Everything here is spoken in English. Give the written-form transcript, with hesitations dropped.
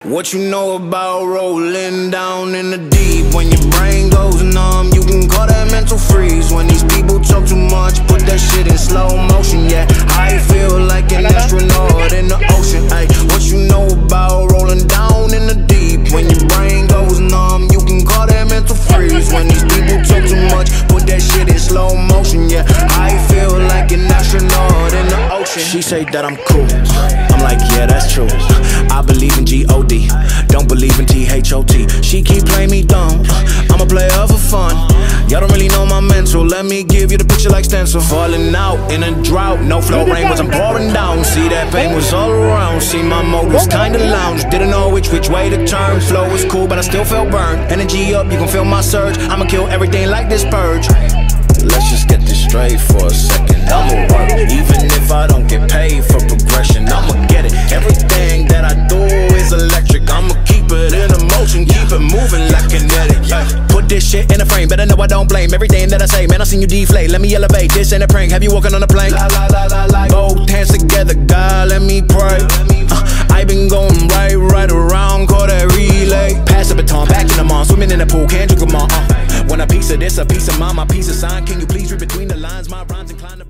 What you know about rolling down in the deep? When your brain goes numb, you can call that mental freeze. When these people talk too much, put that shit in slow motion. Yeah, I feel like an astronaut in the ocean. Ay, what you know about rolling down in the deep? When your brain goes numb, you can call that mental freeze. When these people talk too much, put that shit in slow motion. Yeah, I feel like an astronaut in the ocean. She say that I'm cool, I'm like, yeah, that's true. I believe in G-O-D, don't believe in T-H-O-T. She keep playing me dumb, I'm a player for fun. Y'all don't really know my mental, let me give you the picture like stencil. Falling out in a drought, no flow, rain wasn't pouring down. See, that pain was all around, see my mode was kinda lounge. Didn't know which way to turn, flow was cool but I still felt burned. Energy up, you can feel my surge, I'ma kill everything like this purge. Let's just get this straight for a second, I'ma work, even if I don't get paid for progression. I'ma get it, everything that I do is electric. I'ma keep it in motion, keep it moving like kinetic. Put this shit in a frame, better know I don't blame everything that I say. Man, I seen you deflate, let me elevate, this ain't a prank. Have you walking on a plane? Both hands together, God, let me pray. I been going right around, call that relay. Pass the baton, back in the mall, swimming in the pool, can't drink them all. Want a piece of this, a piece of mine, my piece of sign. Can you please read between the lines? My rhymes inclined to